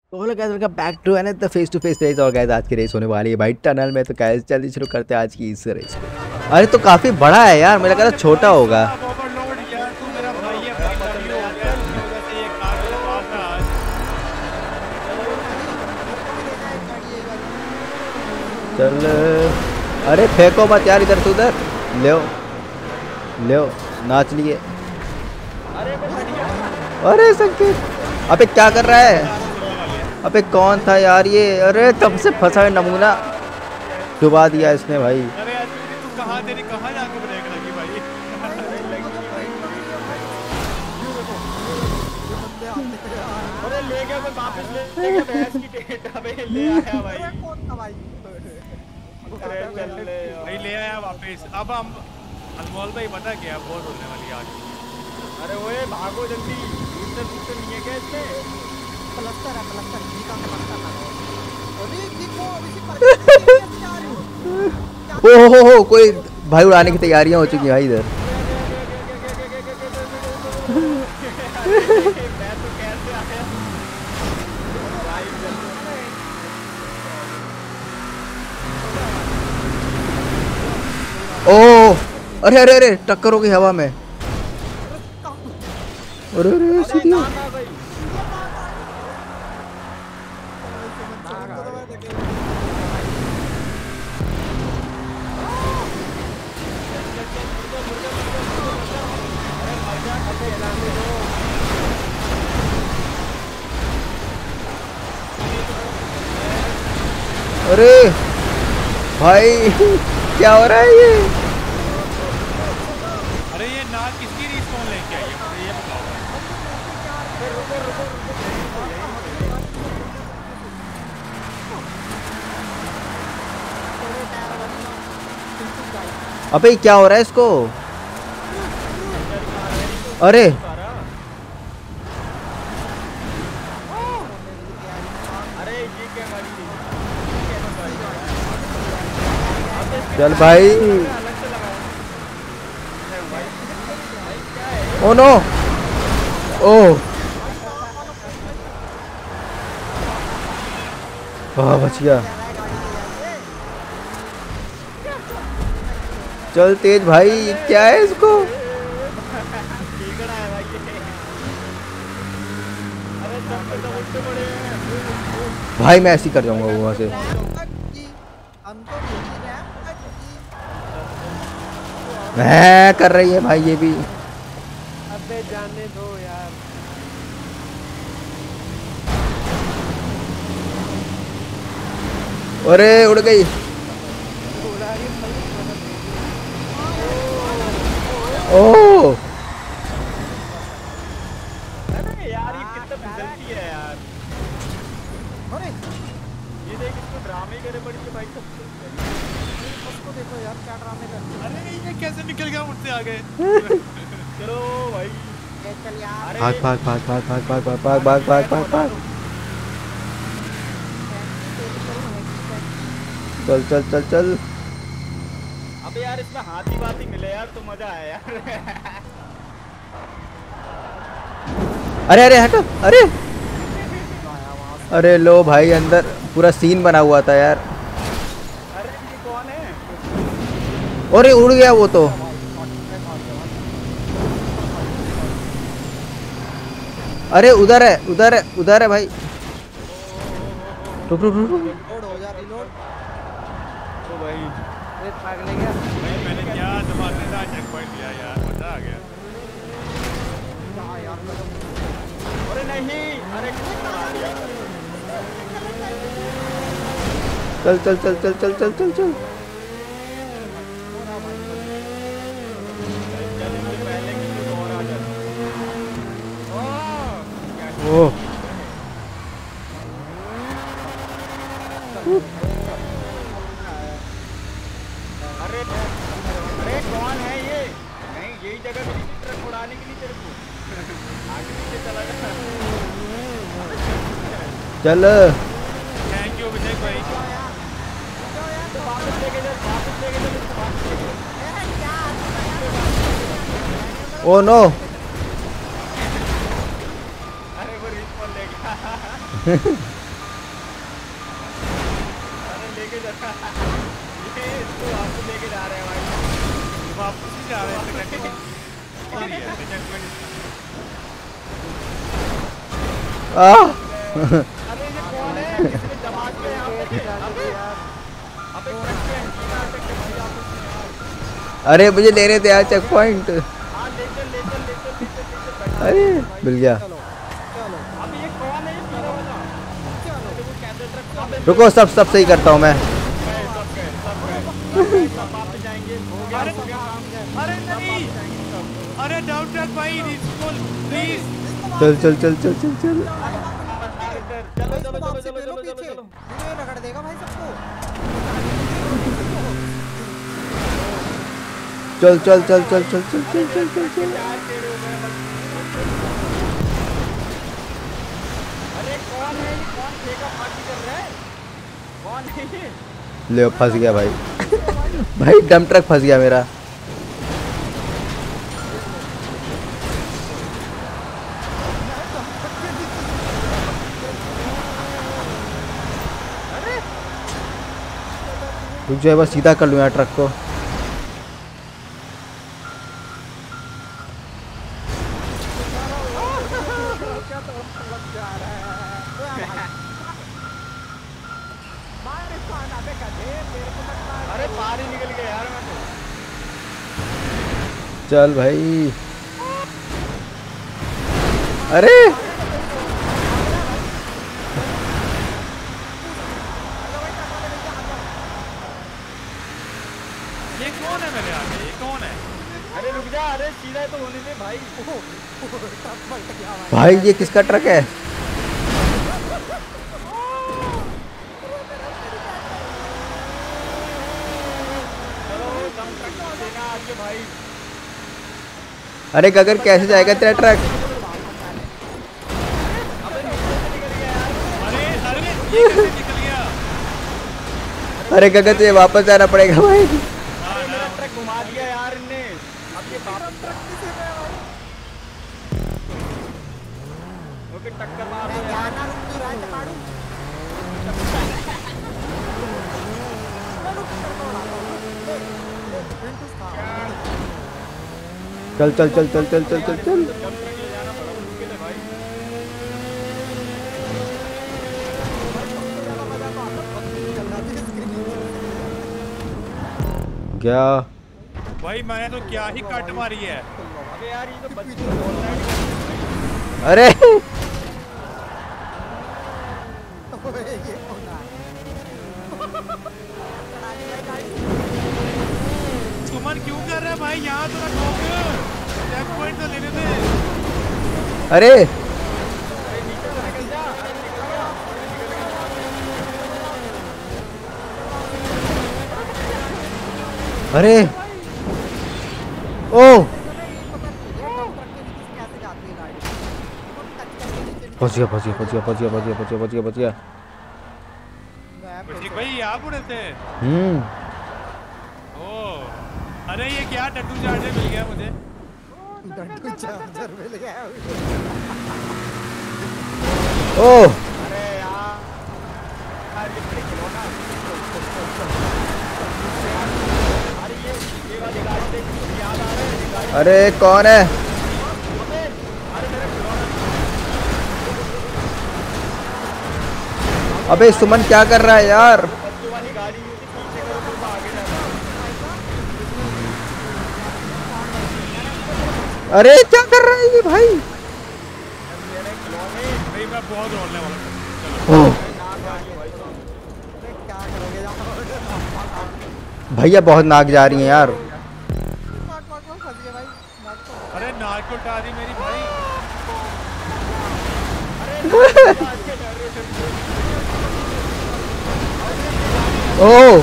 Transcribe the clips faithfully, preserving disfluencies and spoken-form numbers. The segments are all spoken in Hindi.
तो hello guys, welcome back to another face to face race. और गाइस आज की रेस होने वाली है भाई टनल में। तो गाइस जल्दी शुरू करते हैं आज की इस रेस को। अरे तो काफी बड़ा है यार, मुझे लगा था छोटा होगा। ओवरलोड यार, तू मेरा भाई है, भाई लड़ी हो गया इसकी वजह से ये कार मेरे पास है आज। चल, अरे फेंको मत यार इधर से उधर। ले ले नाच लिए। अरे संकेत, अबे क्या कर रहा है? अबे कौन था यार ये? अरे तब से फंसा है नमूना, डुबा दिया इसने भाई। अरे यार तू कहाँ तेरी कहाँ जाके ब्रेक लगी भाई? अरे ले गया मैं वापस, ले गया भैंस की टेट। अबे ले आया भाई। अरे चल ले भाई, ले आया वापस। अब हम अनमोल भाई पता क्या बहुत होने वाली आज। अरे ओए भागो जल्दी, दूसरे दूसरे नहीं है क्या इसमें? प्लस्तर है, प्लस्तर जी का प्लस्तर है। अरे देखो अभी से कैसे जा रहे हो? ओ हो हो, कोई भाई उड़ाने की तैयारियां हो चुकी हैं भाई इधर। मैं तो कैसे आया ओ अरे अरे अरे, टक्कर हो गई हवा में। अरे अरे सीधी हो। अरे भाई क्या हो रहा है ये? अरे ये नाक किसकी रिस्पॉन्स लेके आई है मुझे ये बताओ। अबे क्या हो रहा है इसको? अरे अरे ये क्या गाड़ी थी? चल भाई। ओ नो, ओ हाँ बच गया। चल तेज भाई, क्या है इसको? भाई मैं ऐसे ही कर जाऊंगा वहां से। हम तो यही रहे मैं कर रही है भाई ये भी। अबे जाने दो यार। अरे उड़ गई। ओ अरे यार ये कितना फिसलती है यार। अरे ये देख इसको ड्रामे करे पड़ी है भाई सब। उसको देखो यार क्या ड्रामे करते हैं। अरे ये कैसे निकल गया मुझसे आगे? चलो भाई ए, चल यार भाग भाग भाग भाग भाग भाग भाग भाग भाग भाग भाग भाग। चल चल चल चल। अबे यार इसमें हाथी वाथी मिले यार तो मजा आया यार। अरे अरे हटो। अरे अरे लो भाई, अंदर पूरा सीन बना हुआ था यार। अरे ये कौन है? अरे उड़ गया वो तो। अरे उधर है, उधर है, उधर है भाई। रुक रुक रुक रुक। लोड हो जा, रिलोड। ओ भाई ये भाग ले गया। भाई मैंने क्या धमाकेदार चेक पॉइंट लिया यार, मजा आ गया। हाँ यार अरे नहीं, अरे मार दिया। चल चल चल चल चल चल चल चल। चल इससे पहले कि कुछ और आ जाए। ओह ओह अरे अरे कौन है ये? नहीं यही जगह मिली थी ट्रक उड़ाने के लिए तेरे को। आगे पीछे चला गया। चल। थैंक यू विजय भाई। तो वापस लेके चल, वापस लेके चल इसको, वापस लेके चल। Oh no. अरे वो रिस्पॉन्स ले गया। लेके जा ये इसको वापस लेके जा रहे हैं भाई, वापस ही जा रहे हैं करके आ अरे ये कौन है जिसने जमात में यहाँ पे अबे अबे ट्रक पे इंजीनियर पे कैसे आप अरे मुझे लेने दे यार चेक पॉइंट। हां ले चल ले चल ले चल ले चल ले चल। अरे मिल गया। चलो चलो अबे ये कौन है ये पीला वाला? चलो देखो कैसे ट्रक अबे रुको सब सब सही करता हूँ मैं। गए सब गए सब गए सब वापस जाएंगे हो गया हो गया काम। अरे नहीं अरे डाउन ट्रक भाई रिस्कॉल प्लीज चल चल चल चल चल चल चलो चलो चलो वापसी चलो ले लो चलो पीछे, चलो ये रगड़ देगा भाई सबको। चल चल चल चल चल चल चल चल चल चल। चार टेढ़े हो गए बस। अरे कौन है ये कौन फेंका फाकी कर रहा है कौन है ये? ले फंस गया भाई भाई डंप ट्रक फंस गया मेरा। रुक जाए बस सीधा कर लूँ यार ट्रक को। अरे पार ही निकल गया यार मैं तो। चल भाई। अरे ये कौन है मेरे आगे ये कौन है? अरे रुक जा अरे सीधा तो होने दे भाई। भाई ये किसका ट्रक है? चलो दम ट्रक देना आज के भाई। अरे गगन कैसे जाएगा तेरा ट्रक? अबे नीचे से निकल गया यार। अरे अरे ये कैसे निकल गया? अरे गगन तुझे वापस जाना पड़ेगा भाई। अरे मेरा ट्रक घुमा दिया यार इनने। अब ये वापस ट्रक किसे गया भाई? ओके टक्कर मार दो यार। जाना रुक नहीं रहा है टकाड़ू। चल चल चल चल चल चल चल चल। जब ट्रक ले जाना बड़ा मुश्किल है भाई। क्या भाई मैंने तो क्या ही कट मारी है। अबे यार ये तो बच्चे बोल रहे हैं। अरे ये कौन है? सुमन क्यों कर रहा है भाई यहाँ तो ठोक चेक पॉइंट तो लेने दे। अरे अरे नीचे से निकल जा अरे निकल जा अरे ओ फंस गया फंस गया फंस गया फंस गया फंस गया फंस गया फंस गया फंस गया। ठीक भाई यहाँ बुढ़े थे। हम्म ओ अरे ये क्या टट्टू चार्जर मिल गया मुझे। डंडू चार्जर मिल गया। ओ अरे यार यार ये बड़े खिलौना। अरे ये ये वाली गाड़ी देख मुझे याद आ रहा है ये गाड़ी। अरे कौन है? अबे अरे मेरा खिलौना। अबे सुमन क्या कर रहा है यार? बच्चों वाली गाड़ी थी पीछे करो तो मैं आगे जाता। अरे क्या कर रहा है ये भाई? मेरे खिलौने भाई मैं बहुत रोने वाला हूँ। ओह नाक आ रही है भाई साहब। क्या करोगे जाओ। भैया बहुत नाक जा रही है यार। नाक नाक में फंस गया भाई। नाक तो अरे नाक को उठा दी मेरी भाई। अरे नाक के डर रहे थे। ओ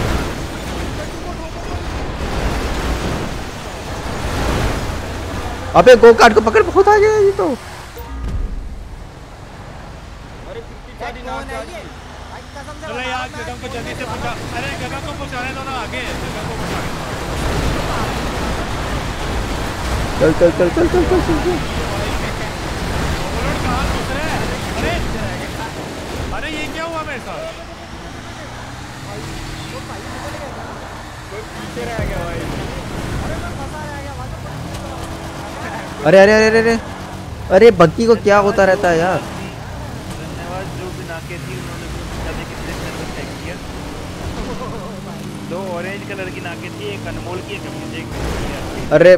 अबे गो कार्ट को पकड़ बहुत आ गया ये तो। अरे कितनी सारी कौन नाक है आ ये? गई। भाई कसम से चलो बता यार रहा हूं, गगन को मैं जल्दी से तुम्हें पहुंचा। अरे गगन को पहुंचाने दो ना आगे गगन को पहुंचा। चल चल चल चल चल चल चल चल। बुलेट कहाँ घुस रहे हैं? अरे अरे ये क्या हुआ मेरे साथ? वो भाई निकल गया था। कोई पीछे रह गया भाई। अरे मैं फंसा रह गया वहाँ तो। अरे अरे अरे अरे अरे बग्गी को क्या होता रहता है यार। धन्यवाद जो भी नाके थी उन्होंने ज्यादा कितने नंबर चेक किया। दो ऑरेंज कलर की नाके थी, एक अनमोल की, एक अपनी देख। अरे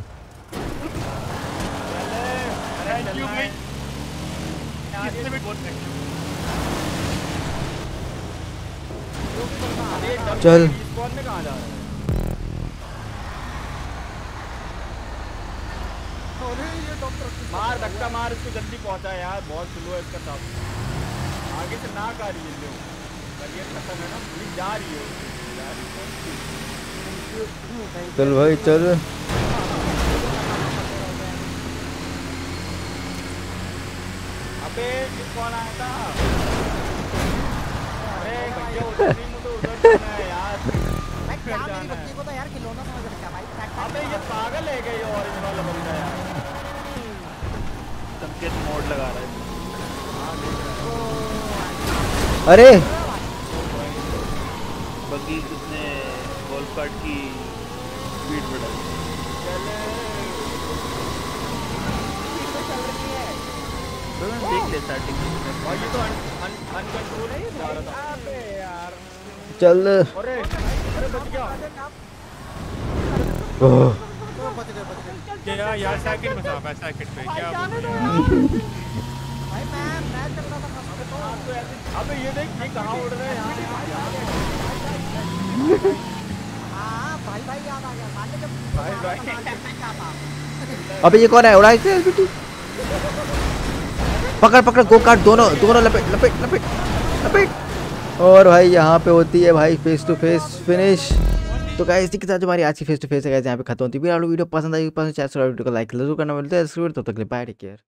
थैंक यू भाई। किससे भी बोल सकते चल कौन में कहाँ जा रहा है? अरे ये डॉक्टर मार धक्का मार इसको, जल्दी पहुंचा यार, बहुत स्लो है इसका सब। आगे से ना आ रही है, करियर खत्म है ना, पुलिस जा रही है। चल भाई चल। अबे ये कौन आया था? अरे भैया उधर नहीं, मुझे उधर जाना है यार। मैं क्या मेरी बच्ची को तो यार खिलौना समझ रखा भाई। अबे ये पागल है क्या ये ऑरेंज वाला बंदा यार? संकेत मोड लगा रहा है। अरे बग्गी उसने गोल्फ कार्ट की स्पीड बढ़ाई। देख ले स्टार्टिंग में। और ये तो अनकंट्रोल है जा रहा था। अबे यार चल। अरे अरे बच गया। ओह, तो बच गए बच गए क्या यार सेकंड में था, मैं सेकंड पे क्या बोल रहा भाई। मैं मैं चल रहा था फर्स्ट तो। है? अबे ये देख ये कहाँ उड़ रहा है यहाँ यहाँ। हाँ भाई भाई याद आ गया माने जब भाई भाई। क्या था। अबे ये कौन है उड़ा के बेटी। पकड़ पकड़ गो कार्ट दोनों दोनों लपेट लपेट लपेट लपेट। और भाई यहाँ पे होती है भाई फेस टू फेस फिनिश। तो गाइस इसी के साथ हमारी आज की फेस टू फेस है गाइस यहाँ पे खत्म होती है। अगर आपको वीडियो पसंद आई पसंद चैनल वीडियो को लाइक जरूर करना। मिलता है इस वीडियो, तब तक के लिए बाय, टेक केयर।